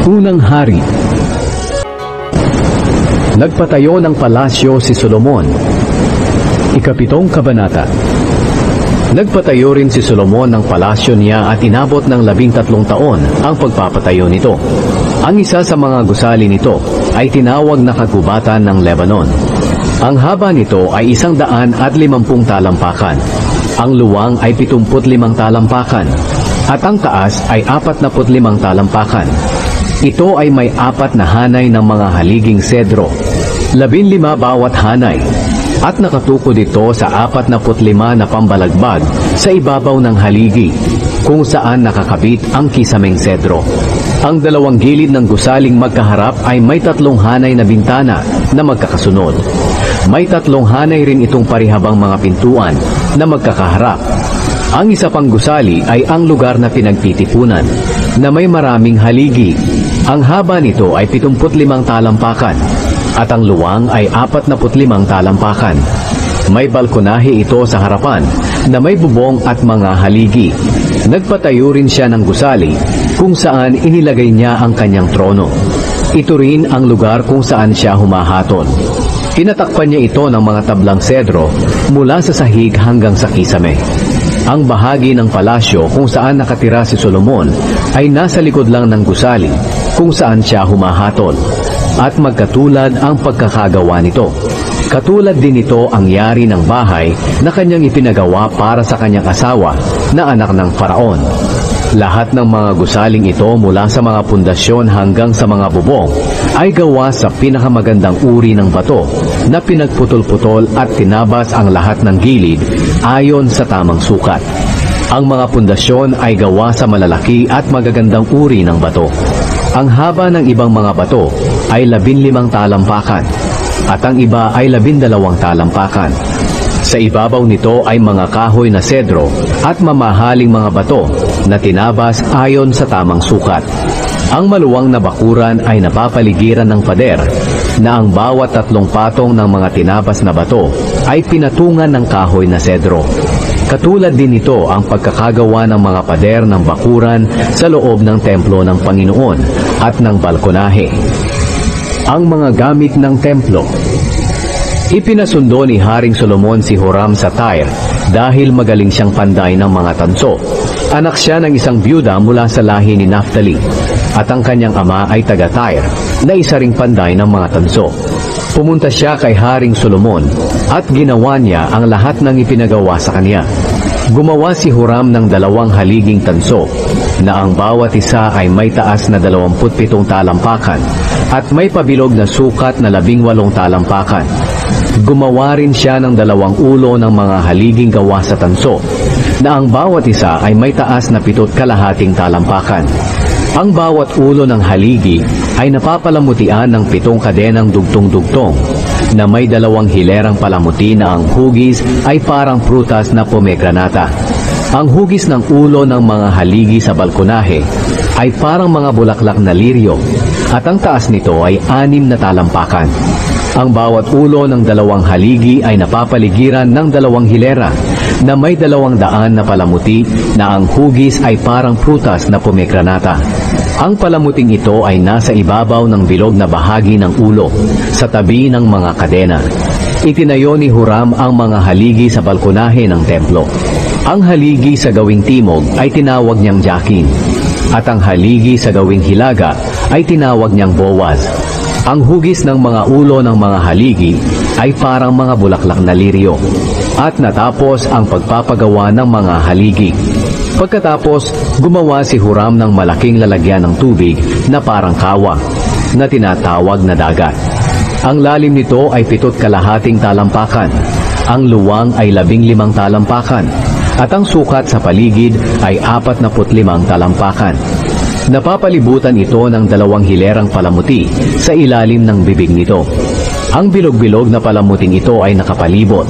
Unang Hari. Nagpatayo ng palasyo si Solomon. Ikapitong kabanata. Nagpatayo rin si Solomon ng palasyo niya at inabot ng 13 taon ang pagpapatayo nito. Ang isa sa mga gusali nito ay tinawag na kagubatan ng Lebanon. Ang haba nito ay 150 talampakan. Ang luwang ay 75 talampakan. At ang taas ay 45 talampakan. Ito ay may 4 na hanay ng mga haliging sedro, 15 bawat hanay, at nakatukod ito sa 45 na pambalagbag sa ibabaw ng haligi, kung saan nakakabit ang kisameng sedro. Ang dalawang gilid ng gusaling magkaharap ay may 3 hanay na bintana na magkakasunod. May 3 hanay rin itong parihabang mga pintuan na magkakaharap. Ang isa pang gusali ay ang lugar na pinagtitipunan, na may maraming haligi. Ang haba nito ay 75 talampakan, at ang luwang ay 45 talampakan. May balkonahe ito sa harapan, na may bubong at mga haligi. Nagpatayo rin siya ng gusali, kung saan inilagay niya ang kanyang trono. Ito rin ang lugar kung saan siya humahatol. Tinatakpan niya ito ng mga tablang sedro mula sa sahig hanggang sa kisame. Ang bahagi ng palasyo kung saan nakatira si Solomon ay nasa likod lang ng gusali kung saan siya humahatol, at magkatulad ang pagkakagawa nito. Katulad din ito ang yari ng bahay na kanyang ipinagawa para sa kanyang asawa na anak ng Faraon. Lahat ng mga gusaling ito mula sa mga pundasyon hanggang sa mga bubong ay gawa sa pinakamagandang uri ng bato na pinagputol-putol at tinabas ang lahat ng gilid ayon sa tamang sukat. Ang mga pundasyon ay gawa sa malalaki at magagandang uri ng bato. Ang haba ng ibang mga bato ay 15 talampakan at ang iba ay 12 talampakan. Sa ibabaw nito ay mga kahoy na sedro at mamahaling mga bato na tinabas ayon sa tamang sukat. Ang maluwang na bakuran ay napapaligiran ng pader na ang bawat 3 patong ng mga tinabas na bato ay pinatungan ng kahoy na sedro. Katulad din ito ang pagkakagawa ng mga pader ng bakuran sa loob ng templo ng Panginoon at ng balkonahe. Ang mga gamit ng templo. Ipinasundo ni Haring Solomon si Huram sa Tyre dahil magaling siyang panday ng mga tanso. Anak siya ng isang byuda mula sa lahi ni Naphtali, at ang kanyang ama ay taga Tyre na isa ring panday ng mga tanso. Pumunta siya kay Haring Solomon at ginawa niya ang lahat ng ipinagawa sa kanya. Gumawa si Huram ng 2 haliging tanso na ang bawat isa ay may taas na 27 talampakan at may pabilog na sukat na 18 talampakan. Gumawa rin siya ng 2 ulo ng mga haliging gawa sa tanso na ang bawat isa ay may taas na 7 kalahating talampakan. Ang bawat ulo ng haligi ay napapalamutian ng 7 kadenang dugtong-dugtong na may 2 hilerang palamuti na ang hugis ay parang prutas na pomegranata. Ang hugis ng ulo ng mga haligi sa balkonahe ay parang mga bulaklak na liryo at ang taas nito ay 6 na talampakan. Ang bawat ulo ng 2 haligi ay napapaligiran ng 2 hilera na may 200 na palamuti na ang hugis ay parang prutas na pomegranata. Ang palamuting ito ay nasa ibabaw ng bilog na bahagi ng ulo, sa tabi ng mga kadena. Itinayo ni Huram ang mga haligi sa balkonahe ng templo. Ang haligi sa gawing timog ay tinawag niyang Jakin, at ang haligi sa gawing hilaga ay tinawag niyang Boaz. Ang hugis ng mga ulo ng mga haligi ay parang mga bulaklak na liryo, at natapos ang pagpapagawa ng mga haligi. Pagkatapos, gumawa si Huram ng malaking lalagyan ng tubig na parang kawa, na tinatawag na dagat. Ang lalim nito ay 7 kalahating talampakan, ang luwang ay 15 talampakan, at ang sukat sa paligid ay 45 talampakan. Napapalibutan ito ng 2 hilerang palamuti sa ilalim ng bibig nito. Ang bilog-bilog na palamuting ito ay nakapalibot,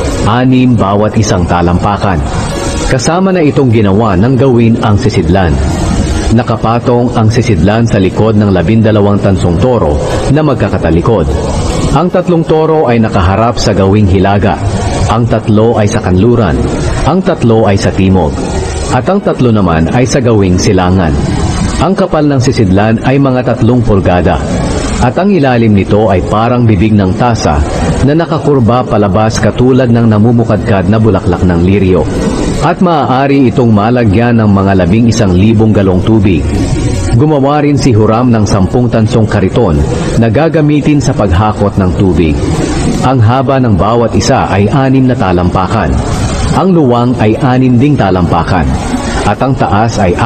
6 bawat isang talampakan. Kasama na itong ginawa ng gawin ang sisidlan. Nakapatong ang sisidlan sa likod ng 12 tansong toro na magkakatalikod. Ang 3 toro ay nakaharap sa gawing hilaga, ang 3 ay sa kanluran, ang 3 ay sa timog, at ang 3 naman ay sa gawing silangan. Ang kapal ng sisidlan ay mga 3 pulgada at ang ilalim nito ay parang bibig ng tasa na nakakurba palabas katulad ng namumukadkad na bulaklak ng liryo. At maaari itong malagyan ng mga 11,000 galong tubig. Gumawa rin si Huram ng 10 tansong kariton na gagamitin sa paghakot ng tubig. Ang haba ng bawat isa ay 6 na talampakan. Ang luwang ay 6 ding talampakan. At ang taas ay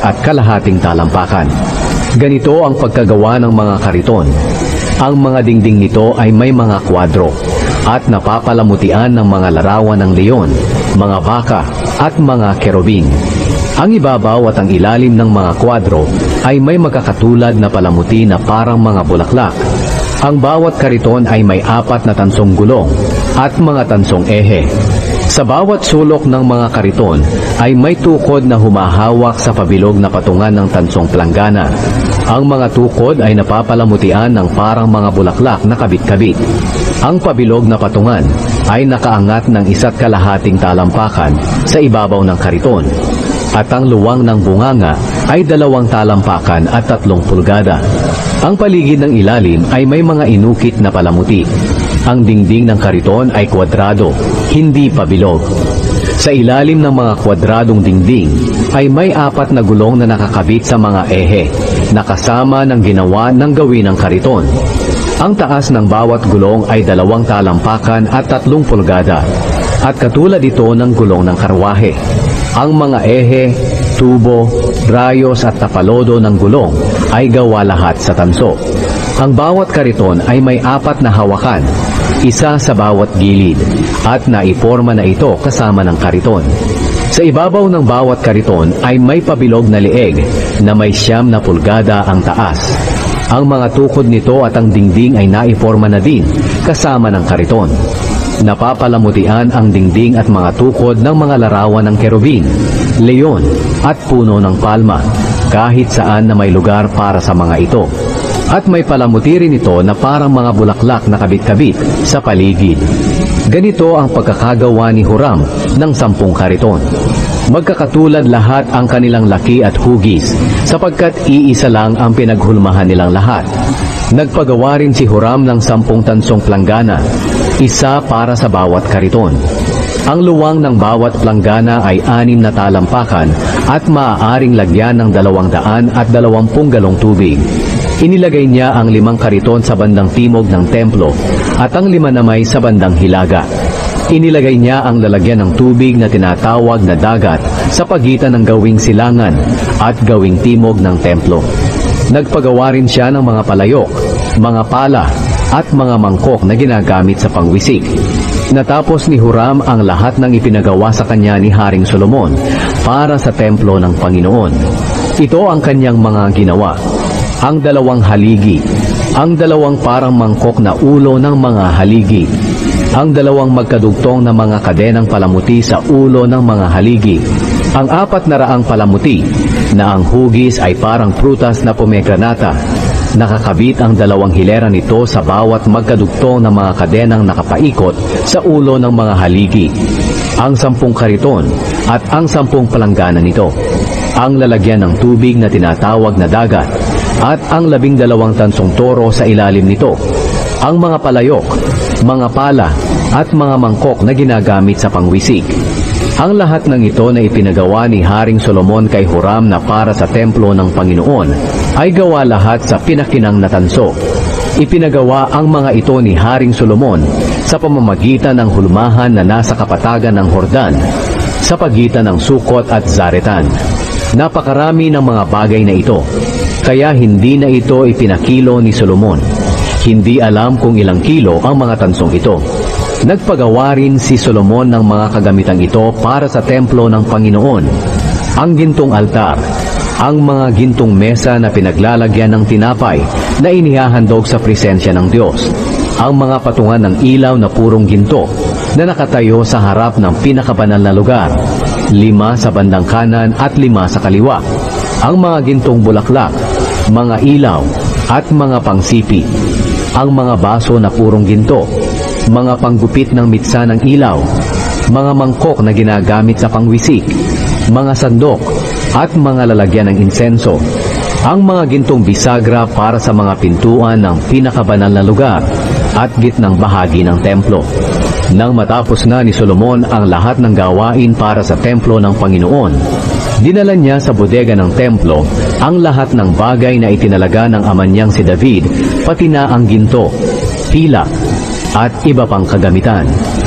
4.5 talampakan. Ganito ang pagkagawa ng mga kariton. Ang mga dingding nito ay may mga kwadro at napapalamutian ng mga larawan ng leon, mga baka at mga kerubing. Ang ibabaw at ang ilalim ng mga kwadro ay may magkakatulad na palamuti na parang mga bulaklak. Ang bawat kariton ay may 4 na tansong gulong at mga tansong ehe. Sa bawat sulok ng mga kariton ay may tukod na humahawak sa pabilog na patungan ng tansong planggana. Ang mga tukod ay napapalamutian ng parang mga bulaklak na kabit-kabit. Ang pabilog na patungan ay nakaangat ng 1.5 talampakan sa ibabaw ng kariton. At ang luwang ng bunganga ay 2 talampakan at 3 pulgada. Ang paligid ng ilalim ay may mga inukit na palamuti. Ang dingding ng kariton ay kwadrado, hindi pabilog. Sa ilalim ng mga kwadradong dingding ay may 4 na gulong na nakakabit sa mga ehe, nakasama ng ginawa ng gawin ng kariton. Ang taas ng bawat gulong ay 2 talampakan at 3 pulgada, at katulad ito ng gulong ng karwahe. Ang mga ehe, tubo, rayos at tapalodo ng gulong ay gawa lahat sa tanso. Ang bawat kariton ay may 4 na hawakan, isa sa bawat gilid, at naiporma na ito kasama ng kariton. Sa ibabaw ng bawat kariton ay may pabilog na leeg na may 9 na pulgada ang taas. Ang mga tukod nito at ang dingding ay naiporma na din kasama ng kariton. Napapalamutian ang dingding at mga tukod ng mga larawan ng kerubin, leon at puno ng palma, kahit saan na may lugar para sa mga ito. At may palamuti rin ito na parang mga bulaklak na kabit-kabit sa paligid. Ganito ang pagkakagawa ni Huram ng 10 kariton. Magkakatulad lahat ang kanilang laki at hugis, sapagkat iisa lang ang pinaghulmahan nilang lahat. Nagpagawa rin si Huram ng 10 tansong planggana, isa para sa bawat kariton. Ang luwang ng bawat planggana ay 6 na talampakan at maaaring lagyan ng 220 galong tubig. Inilagay niya ang 5 kariton sa bandang timog ng templo at ang 5 naman sa bandang hilaga. Inilagay niya ang lalagyan ng tubig na tinatawag na dagat sa pagitan ng gawing silangan at gawing timog ng templo. Nagpagawa rin siya ng mga palayok, mga pala at mga mangkok na ginagamit sa pangwisik. Natapos ni Huram ang lahat ng ipinagawa sa kanya ni Haring Solomon para sa templo ng Panginoon. Ito ang kanyang mga ginawa: ang 2 haligi, ang 2 parang mangkok na ulo ng mga haligi, ang 2 magkadugtong na mga kadenang palamuti sa ulo ng mga haligi, ang 400 palamuti na ang hugis ay parang prutas na pomegranata. Nakakabit ang 2 hilera nito sa bawat magkadugtong na mga kadenang nakapaikot sa ulo ng mga haligi, ang 10 kariton at ang 10 palanggana nito, ang lalagyan ng tubig na tinatawag na dagat, at ang 12 tansong toro sa ilalim nito, ang mga palayok, mga pala at mga mangkok na ginagamit sa pangwisik. Ang lahat ng ito na ipinagawa ni Haring Solomon kay Huram na para sa templo ng Panginoon ay gawa lahat sa pinakinang na tanso. Ipinagawa ang mga ito ni Haring Solomon sa pamamagitan ng hulmahan na nasa kapatagan ng Hordan, sa pagitan ng Sukot at Zaretan. Napakarami ng mga bagay na ito, kaya hindi na ito ipinakilo ni Solomon. Hindi alam kung ilang kilo ang mga tansong ito. Nagpagawa rin si Solomon ng mga kagamitang ito para sa templo ng Panginoon: ang gintong altar, ang mga gintong mesa na pinaglalagyan ng tinapay na inihahandog sa presensya ng Diyos, ang mga patungan ng ilaw na purong ginto na nakatayo sa harap ng pinakabanal na lugar, 5 sa bandang kanan at 5 sa kaliwa, ang mga gintong bulaklak, mga ilaw at mga pangsipi, ang mga baso na purong ginto, mga panggupit ng mitsa ng ilaw, mga mangkok na ginagamit sa pangwisik, mga sandok at mga lalagyan ng insenso, ang mga gintong bisagra para sa mga pintuan ng pinakabanal na lugar at gitnang bahagi ng templo. Nang matapos na ni Solomon ang lahat ng gawain para sa templo ng Panginoon, dinala niya sa bodega ng templo ang lahat ng bagay na itinalaga ng ama niyang si David, pati na ang ginto, pilak, at iba pang kagamitan.